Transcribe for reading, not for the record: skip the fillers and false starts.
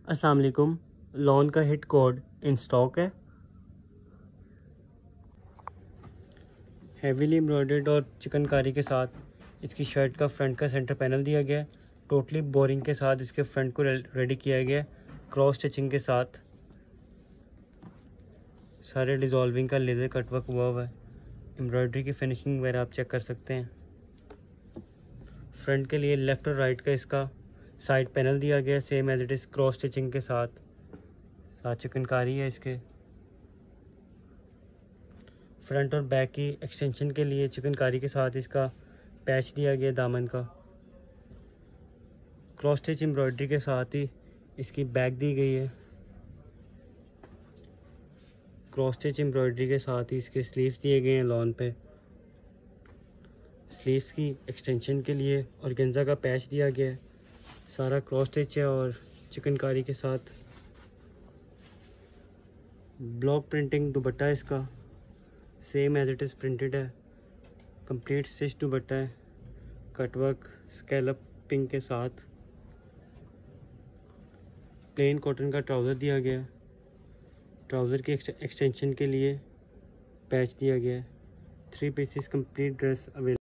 अस्सलाम वालेकुम। लॉन का हिट कोड इन स्टॉक है। हेवीली एम्ब्रॉयडर्ड और चिकनकारी के साथ इसकी शर्ट का फ्रंट का सेंटर पैनल दिया गया है। टोटली बोरिंग के साथ इसके फ्रंट को रेडी किया गया है। क्रॉस स्टिचिंग के साथ सारे डिज़ोल्विंग का लेज़र कटवर्क हुआ है। एम्ब्रॉयडरी की फिनिशिंग वगैरह आप चेक कर सकते हैं। फ्रंट के लिए लेफ़्ट और राइट का इसका साइड पैनल दिया गया है, same as it is cross stitching के साथ चिकनकारी है। इसके फ्रंट और बैक की एक्सटेंशन के लिए चिकनकारी के साथ इसका पैच दिया गया दामन का। क्रॉस स्टिच एम्ब्रॉयडरी के साथ ही इसकी बैक दी गई है। क्रॉस स्टिच एम्ब्रॉयडरी के साथ ही इसके स्लीव्स दिए गए हैं लॉन पे। स्लीव्स की एक्सटेंशन के लिए ऑर्गेन्जा का पैच दिया गया है। सारा क्रॉस स्टिच है और चिकनकारी के साथ ब्लॉक प्रिंटिंग दुपट्टा इसका same as it is printed है। कंप्लीट स्टिच दुपट्टा है, कटवर्क स्कैलपिंग के साथ। प्लेन कॉटन का ट्राउज़र दिया गया है। ट्राउज़र की एक्सटेंशन के लिए पैच दिया गया है। 3 पीसेस कंप्लीट ड्रेस अवेलेबल।